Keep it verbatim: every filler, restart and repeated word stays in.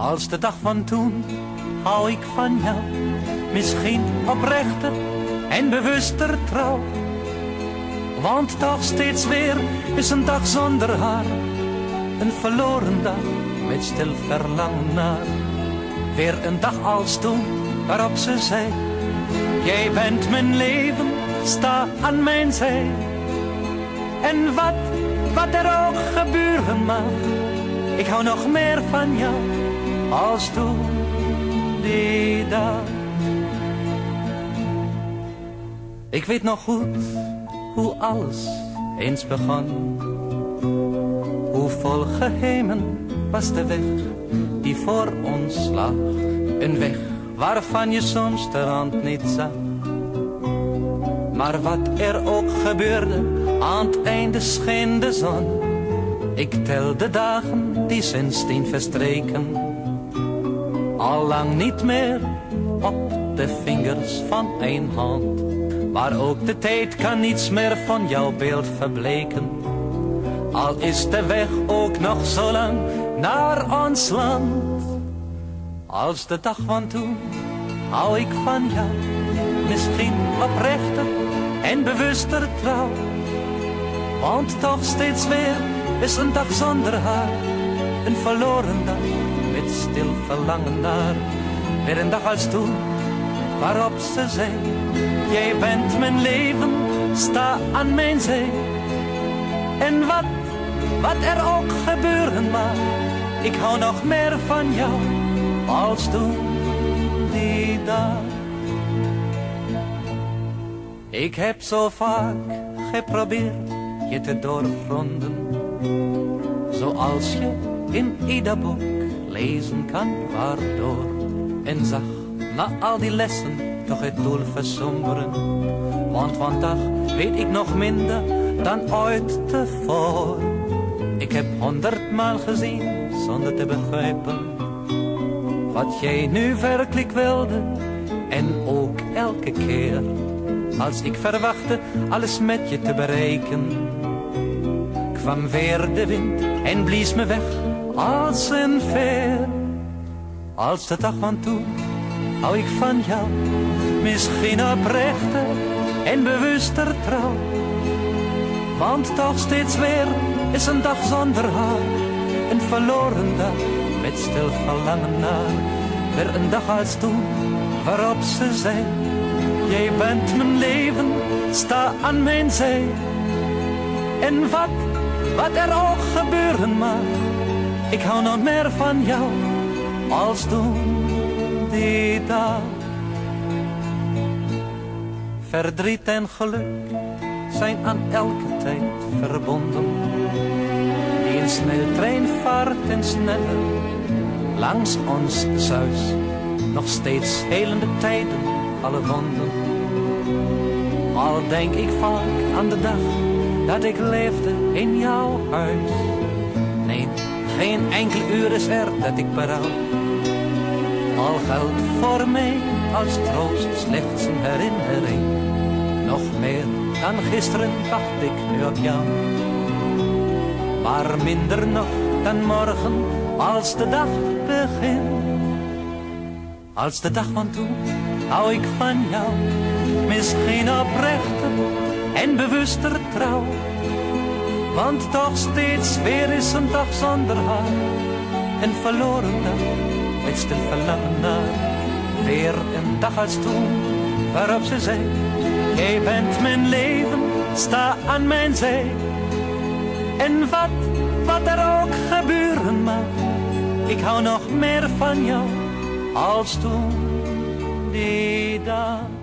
Als de dag van toen hou ik van jou, misschien oprechter en bewuster trouw. Want toch steeds weer is een dag zonder haar, een verloren dag met stil verlangen naar. Weer een dag als toen waarop ze zei, jij bent mijn leven, sta aan mijn zij. En wat, wat er ook gebeuren mag, ik hou nog meer van jou als toen die dag. Ik weet nog goed hoe alles eens begon. Hoe vol geheimen was de weg die voor ons lag. Een weg waarvan je soms de rand niet zag. Maar wat er ook gebeurde, aan het einde scheen de zon. Ik tel de dagen die sindsdien verstreken, allang niet meer op de vingers van één hand. Maar ook de tijd kan niets meer van jouw beeld verbleken, al is de weg ook nog zo lang naar ons land. Als de dag van toen hou ik van jou, misschien oprechter en bewuster trouw. Want toch steeds weer is een dag zonder haar, een verloren dag met stil verlangen naar. Weer een dag als toen waarop ze zei, jij bent mijn leven, sta aan mijn zij. En wat, wat er ook gebeuren mag, ik hou nog meer van jou als toen die dag. Ik heb zo vaak geprobeerd je te doorgronden, zoals je in ieder boek lezen kan, waardoor en zag na al die lessen toch het doel versomberen. Want vandaag weet ik nog minder dan ooit tevoren. Ik heb honderdmaal gezien zonder te begrijpen wat jij nu werkelijk wilde. En ook elke keer als ik verwachtte alles met je te bereiken, kwam weer de wind en blies me weg als een veer. Als de dag van toen hou ik van jou, misschien oprechter en bewuster trouw. Want toch steeds weer is een dag zonder haar, een verloren dag met stil verlangen naar. Weer een dag als toen waarop ze zei, jij bent mijn leven, sta aan mijn zij. En wat, wat er ook gebeuren mag, ik hou nog meer van jou als toen die dag. Verdriet en geluk zijn aan elke tijd verbonden, die een snelle trein vaart en sneller langs ons zuis. Nog steeds helende tijden, alle wonden. Al denk ik vaak aan de dag dat ik leefde in jouw huis. Nee, geen enkel uur is er dat ik berouw. Al geldt voor mij als troost slechts een herinnering. Nog meer dan gisteren wacht ik nu op jou. Maar minder nog dan morgen als de dag begint. Als de dag van toen hou ik van jou, misschien oprechter en bewuster trouw. Want toch steeds weer is een dag zonder haar, een verloren dag met stil verlangen naar. Weer een dag als toen waarop ze zei, jij bent mijn leven, sta aan mijn zij. En wat, wat er ook gebeuren mag, ik hou nog meer van jou als toen die dag.